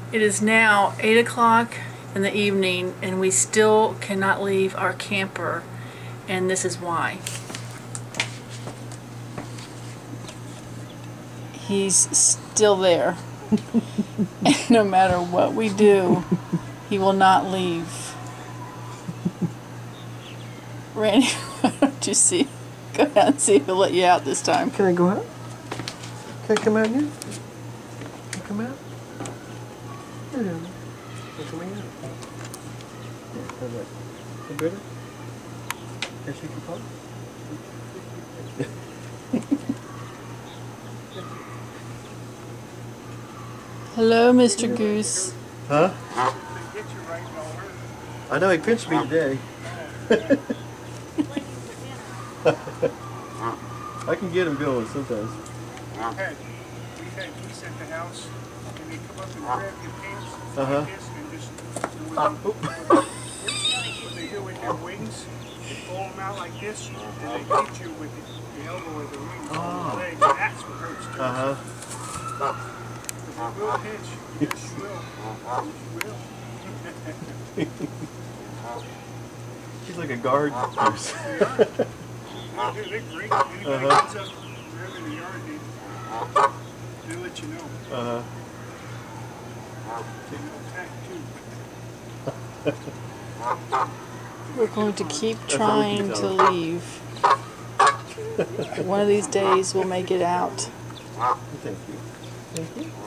It is now 8 o'clock in the evening and we still cannot leave our camper, and this is why. He's still there. And no matter what we do, he will not leave. Randy, why don't you see? Go out and see if he'll let you out this time. Can I go out? Can I come out here? Can I come out? No. I'm coming out. Yeah, how's that? Feel better? Can I shake your paw? Hello, Mr. Goose. Huh? I know he pinched me today. I can get him going sometimes. We had Goose at the house, and they come up and grab your pants like this and just what they do with their wings, they pull them out like this, and they hit you with the elbow of the wings on the leg. That's what hurts too. If you will pinch, yes you will. Yes you will. She's like a guard nurse. They're great. Anybody comes up, they're in the yard, they'll let you know. They know attack too. We're going to keep trying to leave. One of these days we'll make it out. Thank you. Thank you.